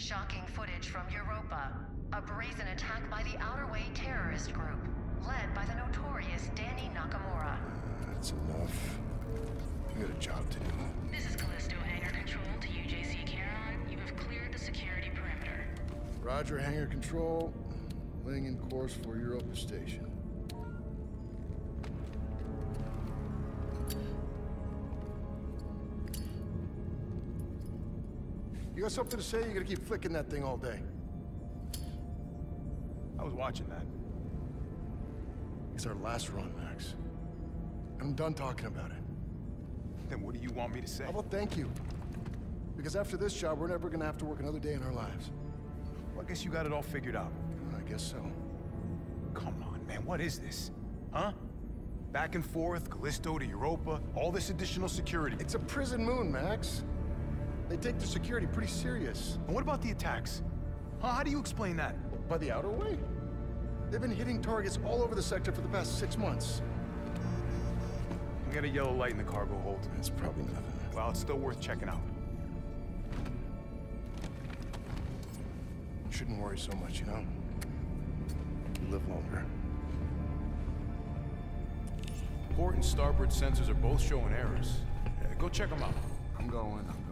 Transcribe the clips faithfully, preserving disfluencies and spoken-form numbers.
Shocking footage from Europa. A brazen attack by the Outer Way terrorist group, led by the notorious Danny Nakamura. That's enough. You got a job to do. This is Callisto Hangar Control to U J C Charon. You have cleared the security perimeter. Roger, hangar control. Laying in course for Europa Station. You got something to say? You gotta keep flicking that thing all day. I was watching that. It's our last run, Max. I'm done talking about it. Then what do you want me to say? How about thank you? Because after this job, we're never gonna have to work another day in our lives. Well, I guess you got it all figured out. I guess so. Come on, man, what is this? Huh? Back and forth, Callisto to Europa, all this additional security. It's a prison moon, Max. They take their security pretty serious. And what about the attacks? Huh? How do you explain that? By the Outer Way? They've been hitting targets all over the sector for the past six months. We got a yellow light in the cargo hold. It's probably nothing. Well, it's still worth checking out. You shouldn't worry so much, you know? You live longer. Port and starboard sensors are both showing errors. Yeah, go check them out. I'm going, I'm going.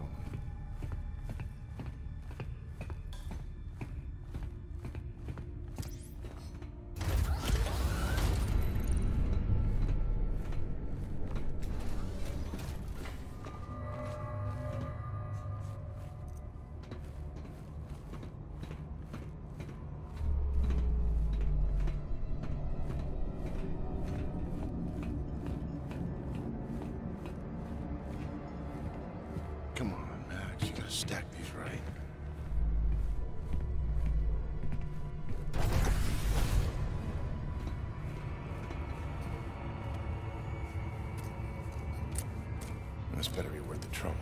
Come on, Max. You gotta stack these right. This better be worth the trouble.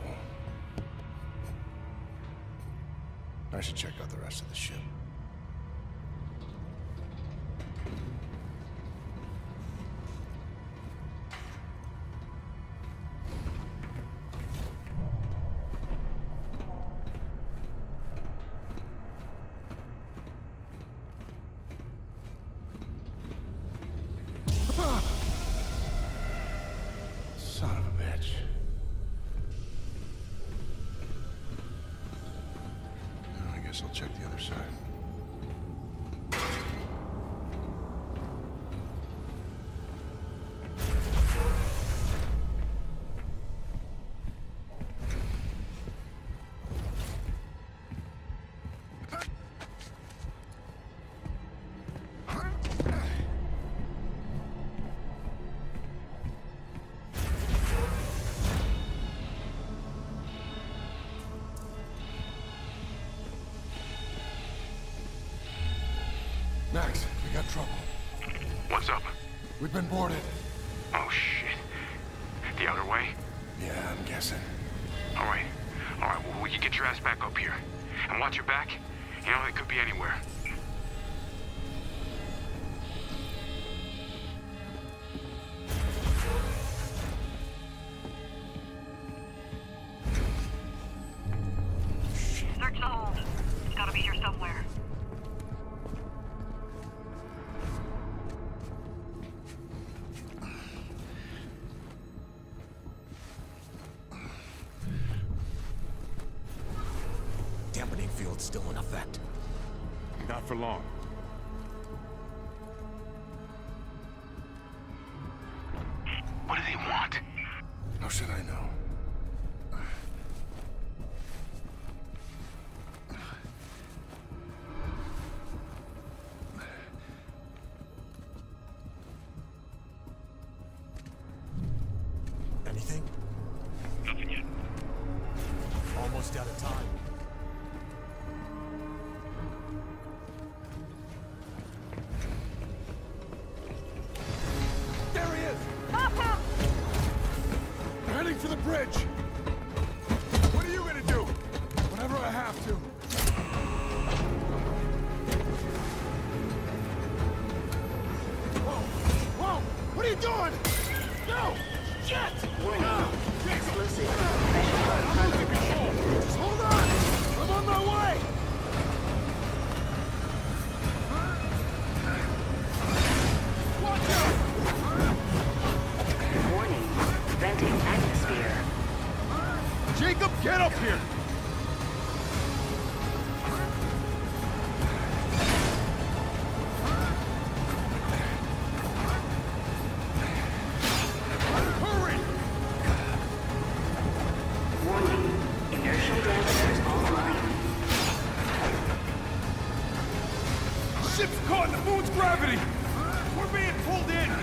I should check out the rest of the ship. Son of a bitch. I guess I'll check the other side. Max, we got trouble. What's up? We've been boarded. Oh, shit. The Outer Way? Yeah, I'm guessing. All right. All right, well, you get your ass back up here. And watch your back. You know, they could be anywhere. Search the hold. It's gotta be here somewhere. Dampening field's still in effect. Not for long. What do they want? How should I know? Anything? Nothing yet. Almost out of time. There he is! Papa! They're heading for the bridge! What are you gonna do? Whatever I have to. Whoa! Whoa! What are you doing? No! Shit! Warning. Explosive. Just hold on! Get up here! Hurry! Warning. Inertial dampers online. Ship's caught in the moon's gravity! We're being pulled in!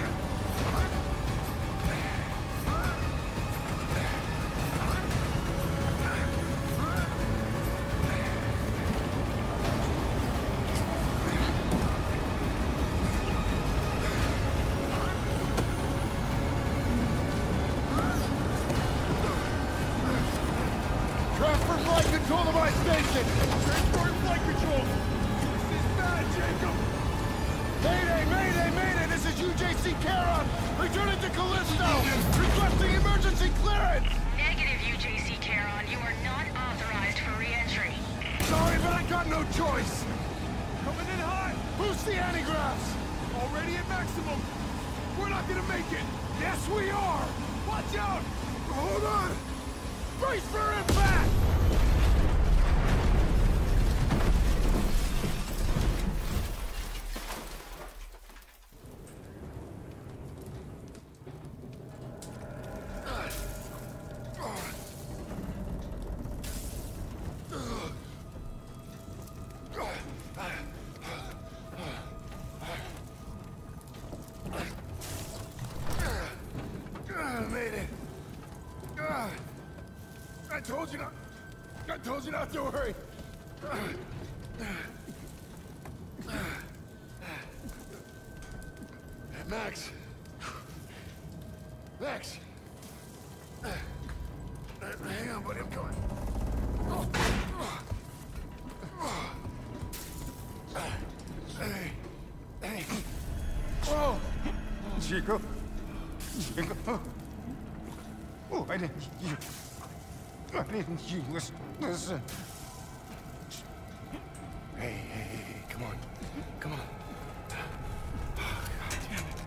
Transfer flight control to my station! Transfer flight control! This is bad, Jacob! Mayday, mayday, mayday! This is U J C Charon! Returning to Callisto! Requesting emergency clearance! Negative, U J C Charon. You are not authorized for re-entry. Sorry, but I got no choice! Coming in hot! Boost the antigraphs! Already at maximum! We're not gonna make it! Yes, we are! Watch out! Hold on! Brace for impact! I made it. Ah, I told you not. I told you not to worry. Max. Max. Hang on, buddy. I'm coming. Hey. Hey. Whoa. Chico? Chico? Oh, I didn't... You... I didn't... You... Listen... Listen... Hey, hey, hey, hey, come on. Come on. Oh, God damn it.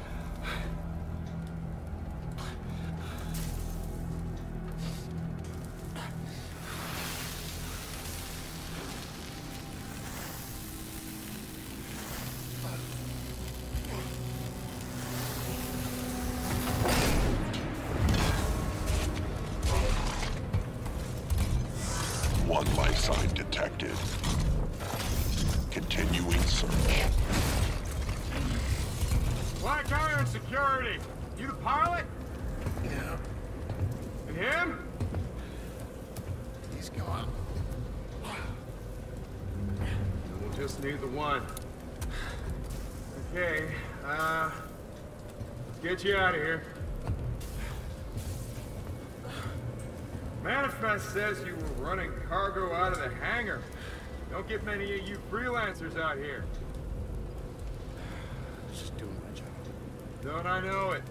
One life sign detected. Continuing search. Black Iron Security! You the pilot? Yeah. And him? He's gone. We'll just need the one. Okay, uh... let's get you out of here. Manifest says you were running cargo out of the hangar. Don't get many of you freelancers out here. Just doing my job. Don't I know it?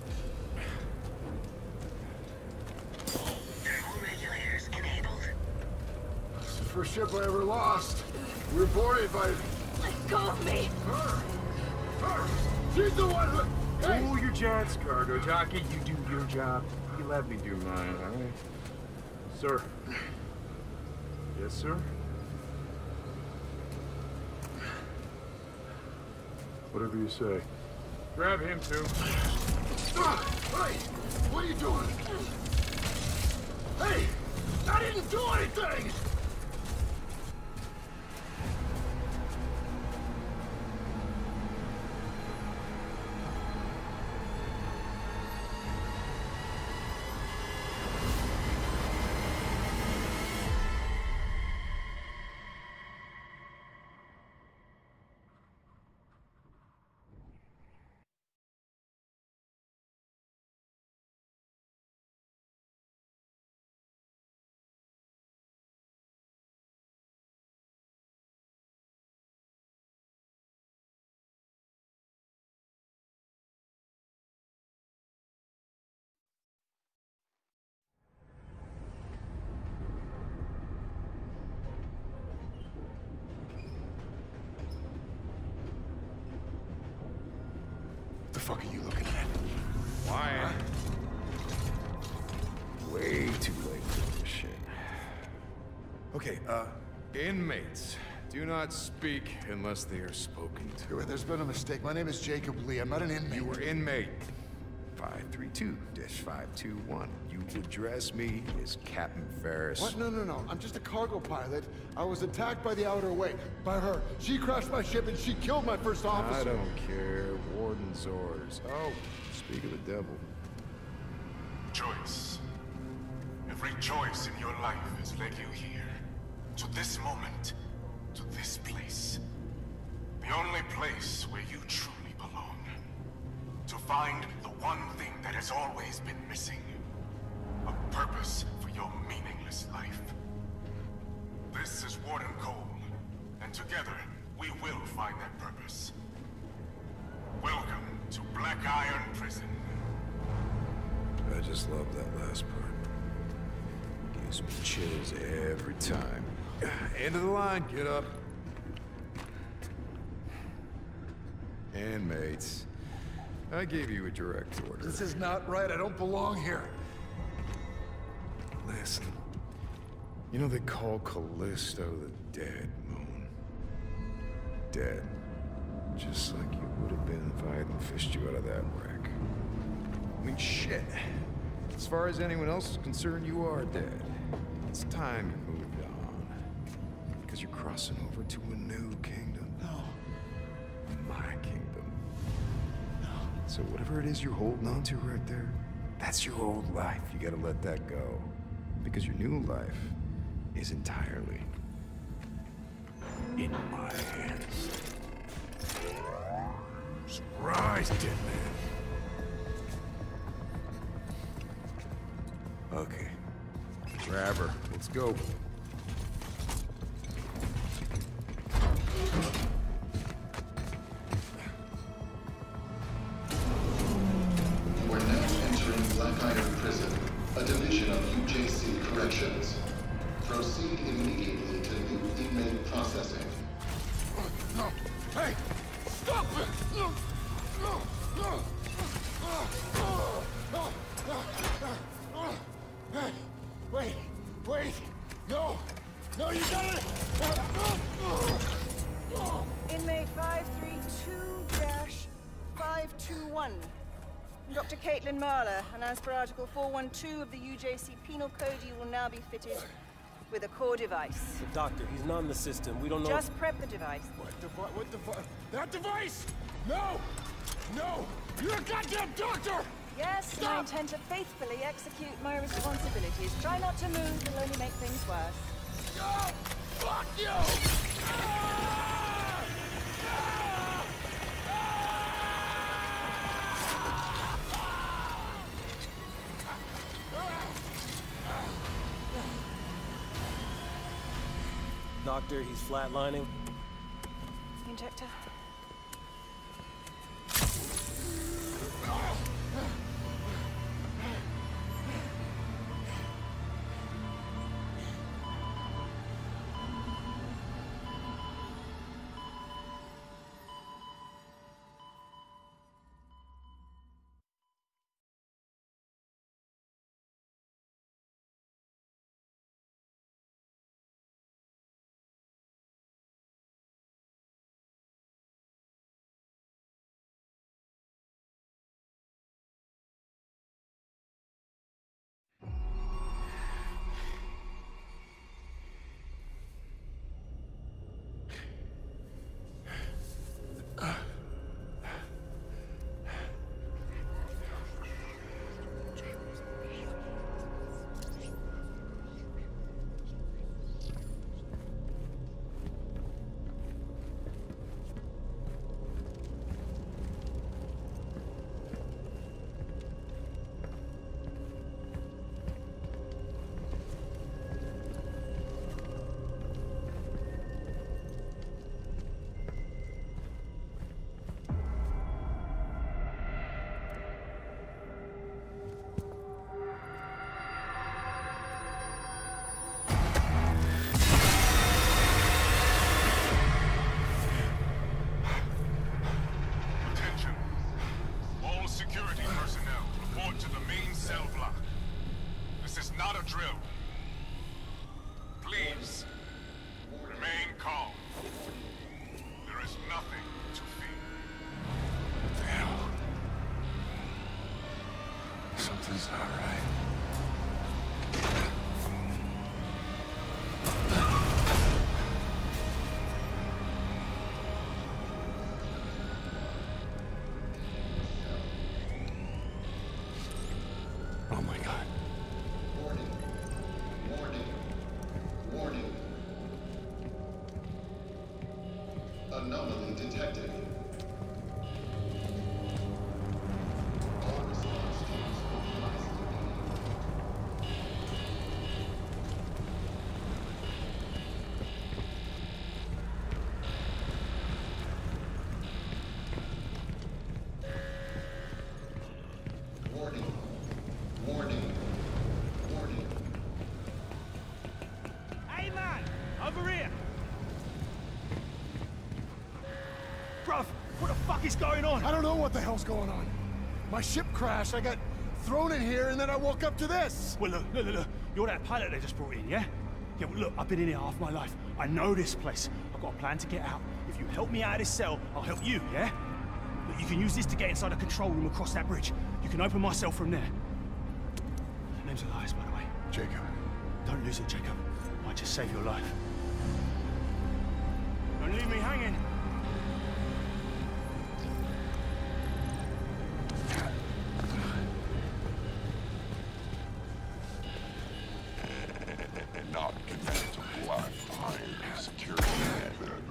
Thermal regulators enabled. It's the first ship I ever lost. We were boarded by Let go of me! her. Her. She's the one who... Hey. Cool your jets, cargo jockey. You do your job. You let me do mine, all right? Sir. Yes, sir? Whatever you say. Grab him, too. Ah, hey! What are you doing? Hey! I didn't do anything! What the fuck are you looking at? Why? Way too late for this shit. Okay, uh, inmates. Do not speak unless they are spoken to. There's been a mistake. My name is Jacob Lee. I'm not an inmate. You were inmate. five three two dash five two one. You address me as Captain Ferris. What? No, no, no. I'm just a cargo pilot. I was attacked by the Outer Way. By her. She crashed my ship and she killed my first officer. I don't care. Warden's orders. Oh, speak of the devil. Choice. Every choice in your life has led you here. To this moment. To this place. The only place where you truly belong. To find the one thing that has always been missing. A purpose for your meaningless life. This is Warden Cole, and together we will find that purpose. Welcome to Black Iron Prison. I just love that last part. Gives me chills every time. End of the line, get up. Inmates, I gave you a direct order. This is not right. I don't belong here. Listen, you know they call Callisto the dead moon. Dead. Just like you would have been if I hadn't fished you out of that wreck. I mean, shit. As far as anyone else is concerned, you are dead. It's time you moved on. Because you're crossing over to a new kingdom. No. My kingdom. No. So whatever it is you're holding on to right there, that's your old life. You gotta let that go. Because your new life is entirely in my hands. Surprise, dead man. Okay. Grab her. Let's go. We're now entering Black Iron Prison, a division of U J C Corrections. Proceed immediately to new inmate processing. No. Hey! Stop it! No! No! No! Hey! Wait! Wait! No! No, you got it! Inmate five three two dash five two one. Doctor Caitlin Marler, and as per Article four one two of the U J C Penal Code, you will now be fitted with a core device. The doctor, he's not in the system. We don't know... Just prep the device. What device? What device? That device? No! No! You're a goddamn doctor! Yes, and I intend to faithfully execute my responsibilities. Try not to move, it'll only make things worse. No! Fuck you! Ah! Doctor, he's flatlining. Injector. close. Remain calm. There is nothing to fear. What the hell? Something's not right. Oh my God. Warning. Warning. Warning. Anomaly detected. All response teams mobilized immediately. Warning. Warning. Warning. Hey, man! Over here! Bruv, what the fuck is going on? I don't know what the hell's going on. My ship crashed, I got thrown in here, and then I woke up to this. Well, look, look, look, look. You're that pilot they just brought in, yeah? Yeah, well, look, I've been in here half my life. I know this place. I've got a plan to get out. If you help me out of this cell, I'll help you, yeah? Look, you can use this to get inside the control room across that bridge. You can open my cell from there. Name's Elias, by the way. Jacob. Don't lose it, Jacob. Might just save your life. Don't leave me hanging. Not connected to Black Iron security net.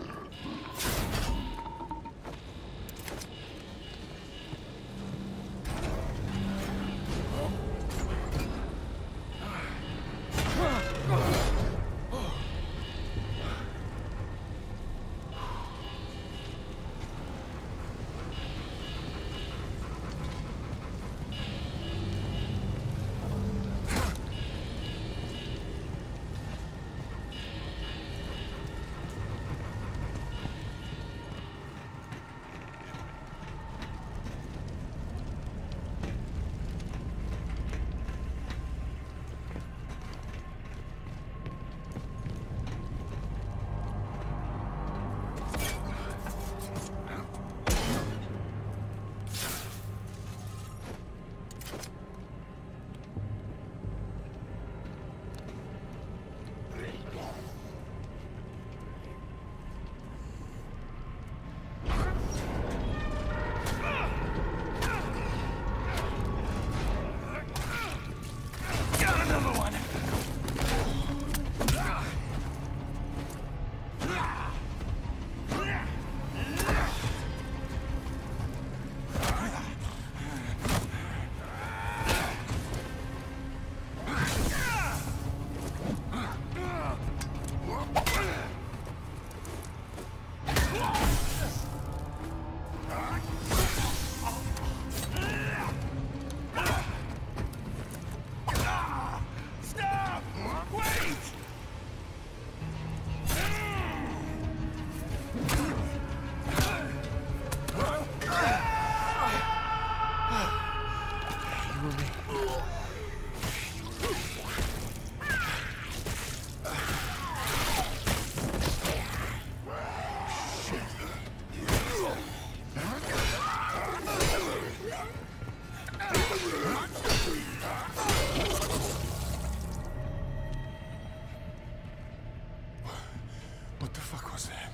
What the fuck was that?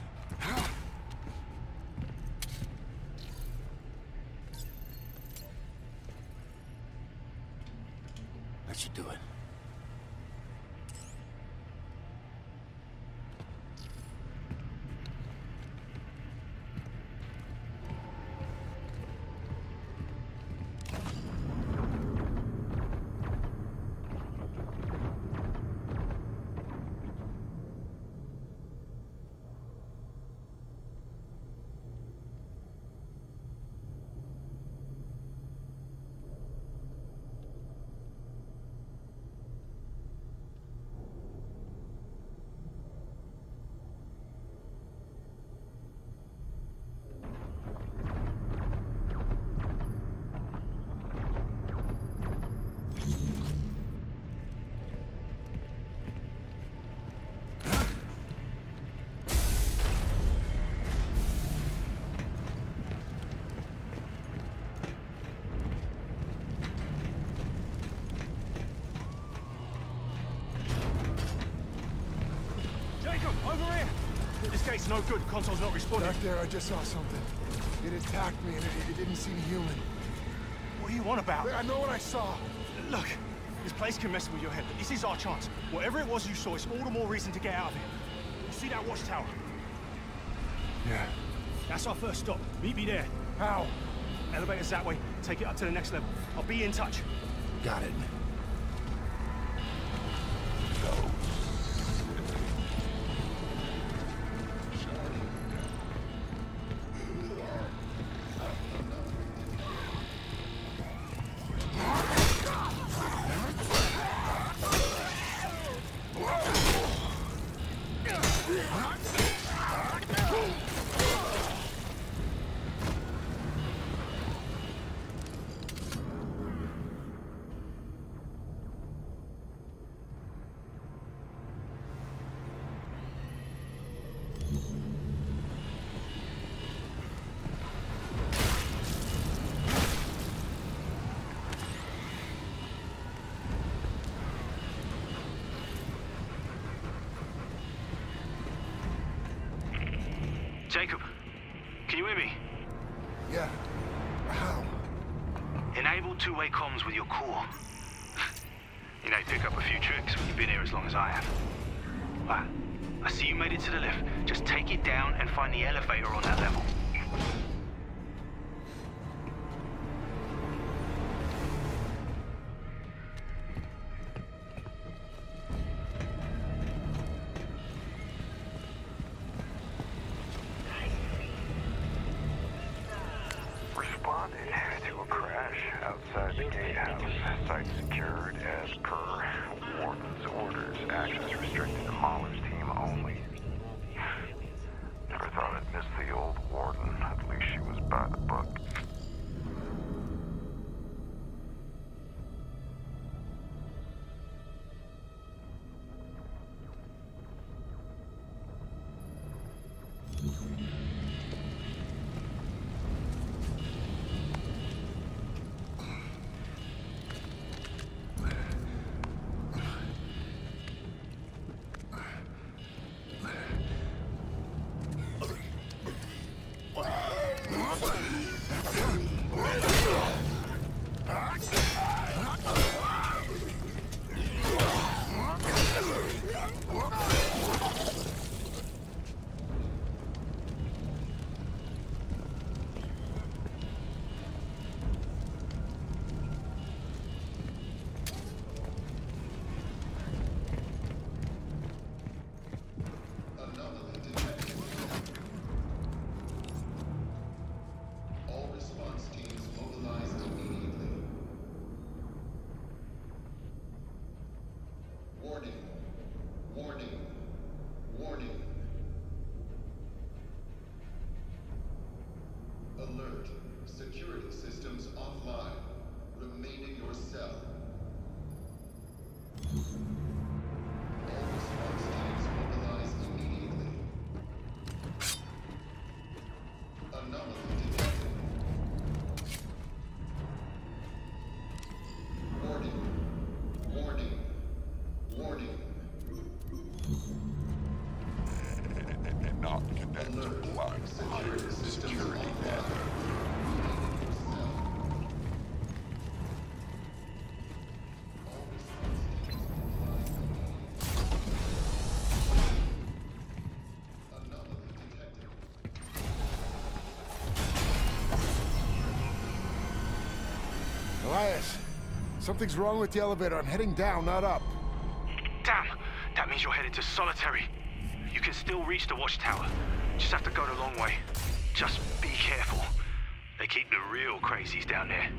That should do it. Jacob, over here! This gate's no good. Console's not responding. Back there, I just saw something. It attacked me, and it, it didn't seem human. What do you want about? I know what I saw. Look, this place can mess with your head, but this is our chance. Whatever it was you saw, it's all the more reason to get out of here. You see that watchtower? Yeah. That's our first stop. Meet me there. How? Elevator's that way. Take it up to the next level. I'll be in touch. Got it. Jacob, can you hear me? Yeah. How? Enable two-way comms with your core. You know, you pick up a few tricks when you've been here as long as I have. Right. I see you made it to the lift. Just take it down and find the elevator on that level. Elias, something's wrong with the elevator. I'm heading down, not up. Damn! That means you're headed to Solitary. You can still reach the watchtower. Just have to go the long way. Just be careful. They keep the real crazies down there.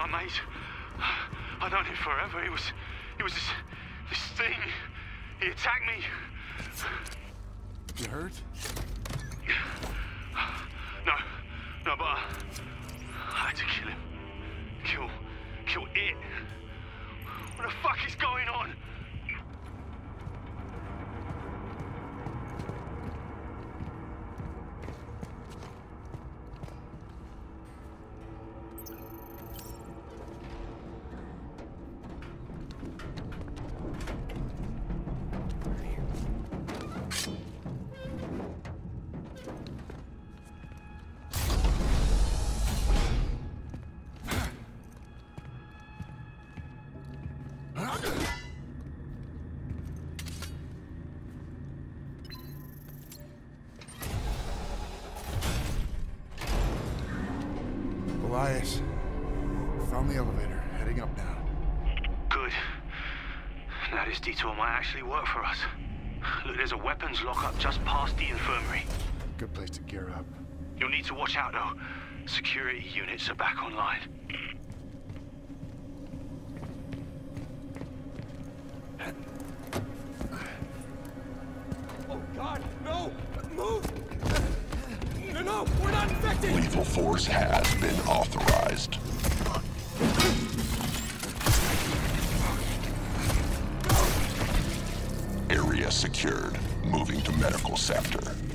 my mate. I've known him forever. He was... He was this... This thing. He attacked me. You hurt? No. No, but I, I had to kill him. Kill... Kill it. What the fuck is going on? Elias, found the elevator, heading up now. Good. Now this detour might actually work for us. Look, there's a weapons lockup just past the infirmary. Good place to gear up. You'll need to watch out, though. Security units are back online. Oh, God, no! Move! No, no, we're not infected! Lethal force has been authorized. Area secured. Moving to medical sector.